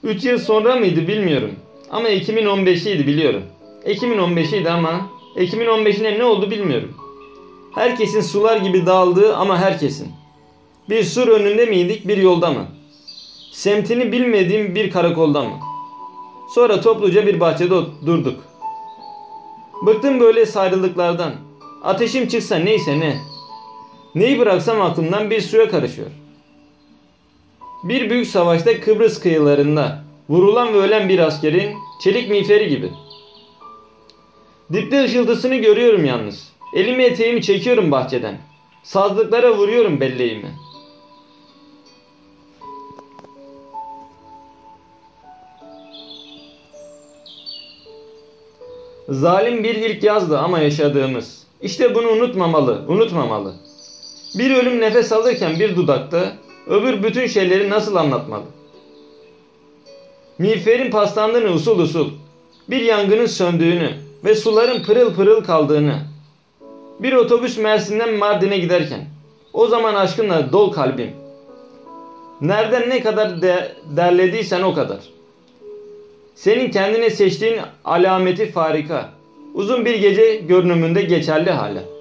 3 yıl sonra mıydı bilmiyorum. Ama 2015'iydi biliyorum. 2015'iydi ama 2015'ine ne oldu bilmiyorum. Herkesin sular gibi dağıldığı ama herkesin. Bir sur önünde miydik bir yolda mı? Semtini bilmediğim bir karakolda mı? Sonra topluca bir bahçede durduk. Bıktım böyle sayrılıklardan. Ateşim çıksa neyse ne. Neyi bıraksam aklımdan bir suya karışıyor. Bir büyük savaşta Kıbrıs kıyılarında vurulan ve ölen bir askerin çelik miğferi gibi. Dipte ışıltısını görüyorum yalnız. Elimi eteğimi çekiyorum bahçeden. Sazlıklara vuruyorum belleğimi. Zalim bir ilk yazdı ama yaşadığımız. İşte bunu unutmamalı. Bir ölüm nefes alırken bir dudakta, öbür bütün şeyleri nasıl anlatmalı? Miğferin paslandığını usul usul, bir yangının söndüğünü ve suların pırıl pırıl kaldığını. Bir otobüs Mersin'den Mardin'e giderken, o zaman aşkınla dol kalbim. Nereden ne kadar derlediysen o kadar. Senin kendine seçtiğin alameti farika. Uzun bir gece görünümünde geçerli hala.